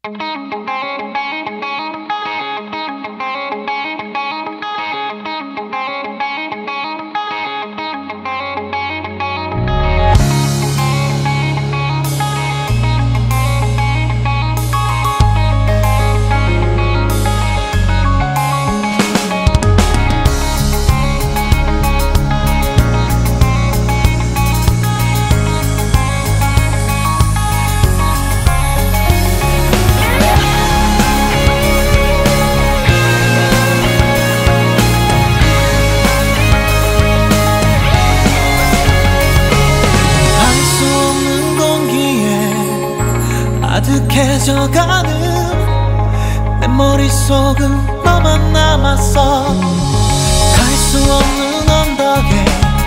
아득해져가는 내 머릿속은 너만 남았어. 갈 수 없는 언덕에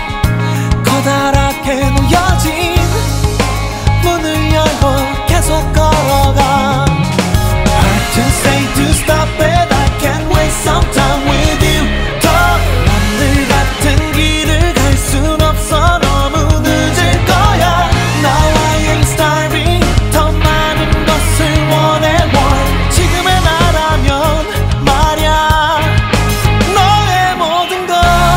커다랗게 놓여진 문을 열고 계속 걸어가. Hard to say to stop it, I can't waste some time with you. 더 하늘 같은 길을 갈 순 없어. 너무 늦을 거야. Now I am starving. 더 많은 것을 원해. 뭘 지금의 나라면 말야. 너의 모든 것,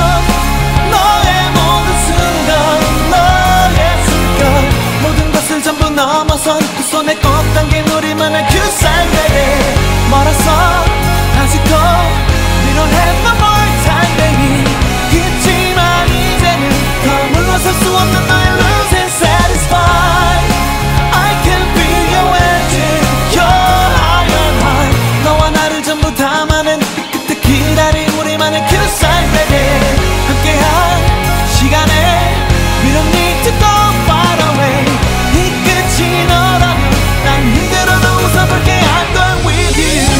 너의 모든 순간, 너의 숨결, 모든 것을 전부 넘어선 그 손에 꼭 당긴 우리만의 그 삶에 멀었어. 아직도 We don't have no more time baby. 있지만 이제는 더 물러설 수 없는 너의 losing satisfied. I can feel your engine, your iron heart. 너와 나를 전부 담아낸 그 끝에 기다린 우리만의 그 삶에 함께한 시간에 We don't need to go far away. 이 끝이 너라면 난 힘들어도 웃어볼게. I'm going with you.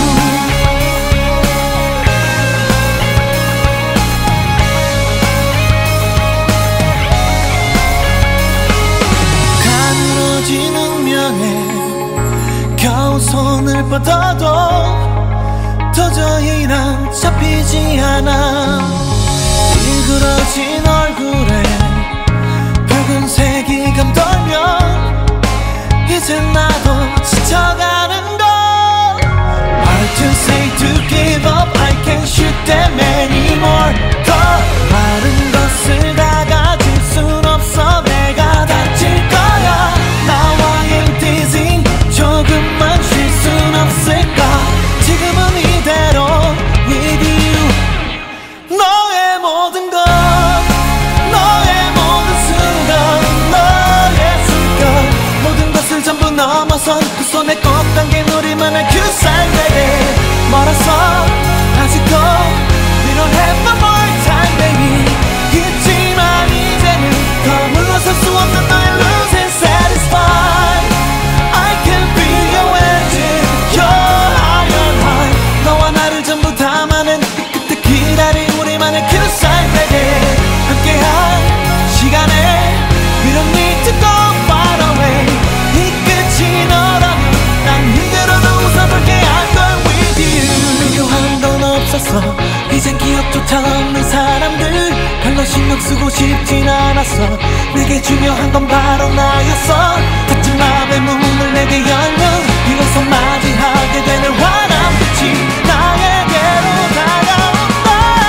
가늘어진 운명에 겨우 손을 뻗어도 도저히 난 잡히지 않아. 일그러진 얼굴에 붉은색이 감돌면 이젠 나도 지쳐가는 걸. Hard to say to give up, I can't shoot them anymore. 더 많은 것을 다 가질 순 없어. 내가 다칠 거야. Now I am dizzy. 조금만 쉴 순 없을까. 지금은 이대로 with you. 너의 모든 것, 너의 모든 순간, 너의 숨결, 모든 것을 전부 넘어선 그 손에 꼭 당긴 우리만의 그 삶에 멀었어. 아직도 We don't have no more time baby. 있지만 이제는 더 물러설 수 없는 너의 losing satisfied. I can feel your engine, your iron heart. 너와 나를 전부 담아낸 그 끝에 기다린 우리만의 그 삶에 함께한 시간에 We don't need to go far away. 이 끝이 너라면 난 힘들어도 웃어볼게. I'm going with you. 필요한 건 없었어. 이젠 기억조차 없는 사람들 별로 신경 쓰고 싶진 않았어. 내게 중요한 건 바로 나였어. 닫힌 맘의 문을 내게 열면 비로소 맞이하게 되는 환한 빛이 나에게로 다가온다.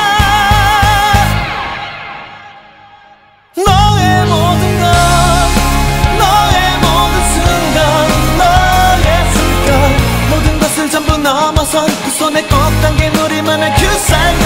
너의 모든 것, 너의 모든 순간, 너의 숨결, 모든 것을 전부 넘어선 그 손에 꼭 당긴 우리만의 그 삶